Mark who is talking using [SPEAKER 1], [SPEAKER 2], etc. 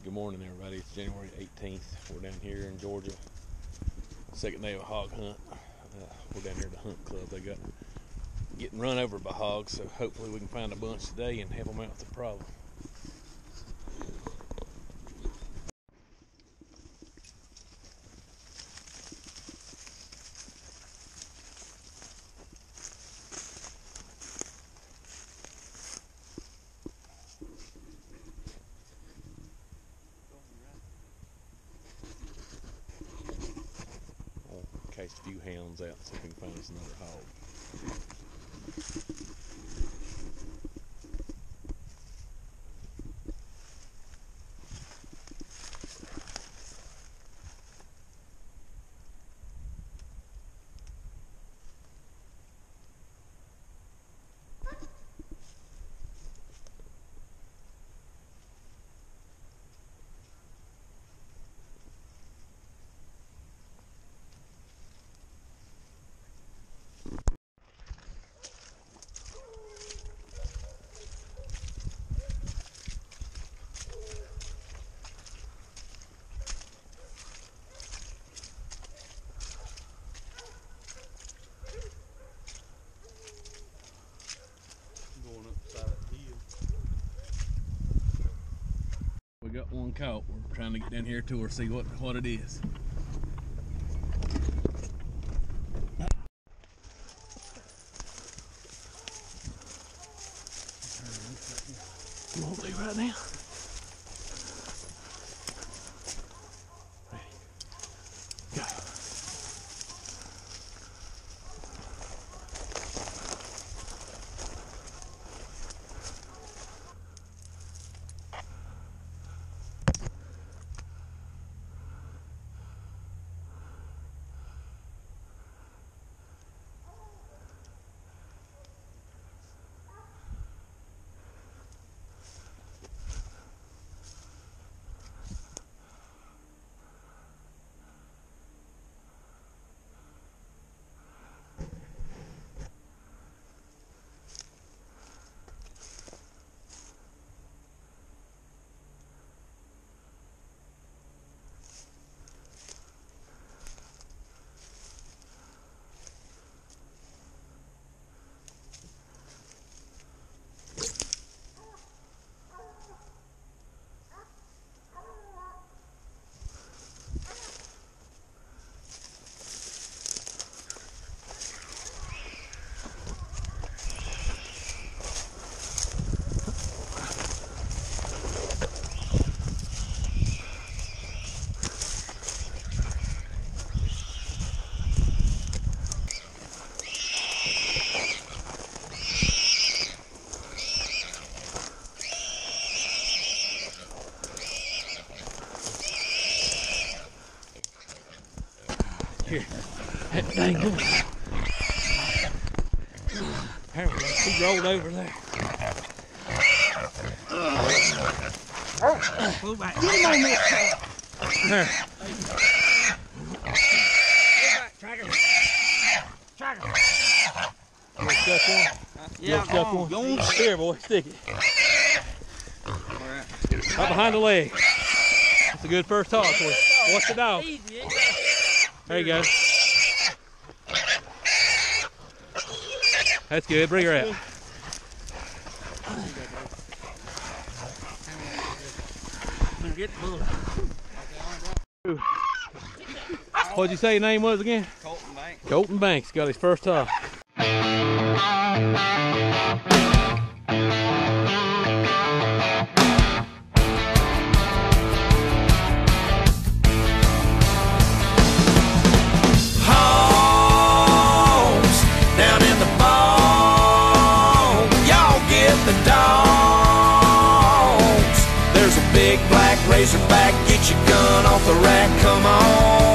[SPEAKER 1] Good morning, everybody. It's January 18th. We're down here in Georgia. Second day of a hog hunt. We're down here at the hunt club. They got getting run over by hogs, so hopefully we can find a bunch today and help them out with the problem. Case a few hounds out so we can find us another hog. We got one caught. We're trying to get down here to her, see what it is. You won't leave right now. Ready. Go. Here, that dang good. He rolled over there. Move back. Get him on this side. There. Track him. Track him. You want to stuck one? Yeah, stuck one? Go on. Here, boy, stick it. Right behind the leg. That's a good first toss for you. Watch the dog. There you go. That's good. Bring her out. What'd you say your name was again?
[SPEAKER 2] Colton Banks.
[SPEAKER 1] Colton Banks got his first toss.
[SPEAKER 3] There's a big black Razorback, get your gun off the rack, come on.